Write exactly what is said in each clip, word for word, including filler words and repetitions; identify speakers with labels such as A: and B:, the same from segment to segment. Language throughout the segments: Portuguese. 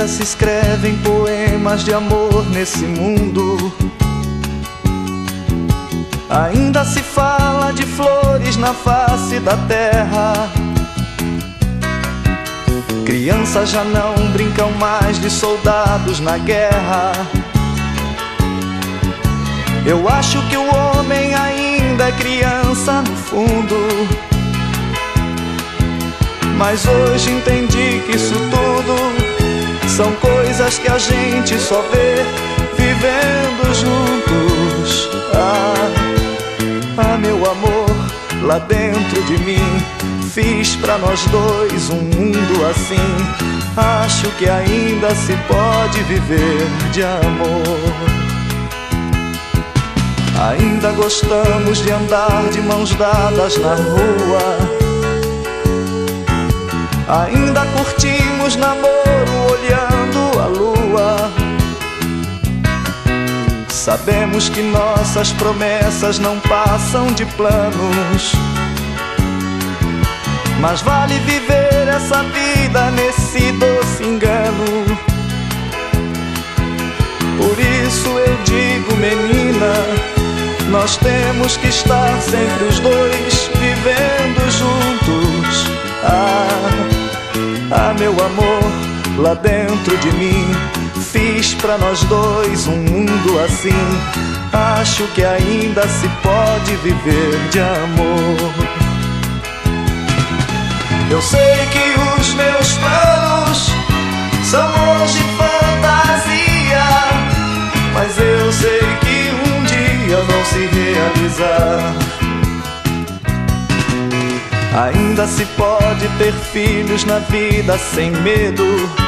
A: se escrevem poemas de amor nesse mundo. Ainda se fala de flores na face da terra. Crianças já não brincam mais de soldados na guerra. Eu acho que o homem ainda é criança no fundo, mas hoje entendi que isso tudo são coisas que a gente só vê vivendo juntos. Ah, ah, meu amor, lá dentro de mim fiz pra nós dois um mundo assim. Acho que ainda se pode viver de amor. Ainda gostamos de andar de mãos dadas na rua. Ainda curtimos namoro olhando a lua. Sabemos que nossas promessas não passam de planos, mas vale viver essa vida nesse doce engano. Por isso eu digo, menina, nós temos que estar sempre os dois vivendo juntos. Ah, ah, meu amor, lá dentro de mim fiz pra nós dois um mundo assim. Acho que ainda se pode viver de amor. Eu sei que os meus planos são hoje fantasia, mas eu sei que um dia vão se realizar. Ainda se pode ter filhos na vida sem medo,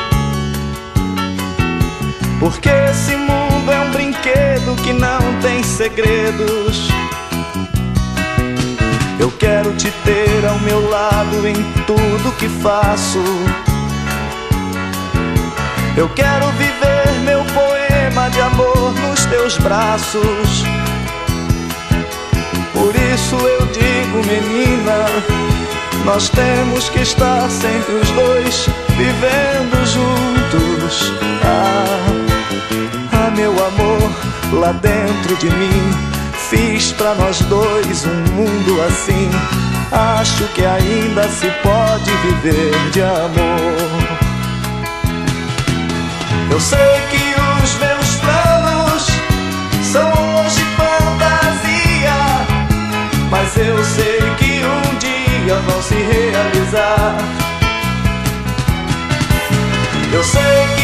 A: porque esse mundo é um brinquedo que não tem segredos. Eu quero te ter ao meu lado em tudo que faço. Eu quero viver meu poema de amor nos teus braços. Por isso eu digo, menina, nós temos que estar sempre os dois vivendo juntos. Ah, ah, meu amor, lá dentro de mim fiz pra nós dois um mundo assim. Acho que ainda se pode viver de amor. Eu sei que os meus planos são hoje fantasia, mas eu sei que um dia vão se realizar. Eu sei que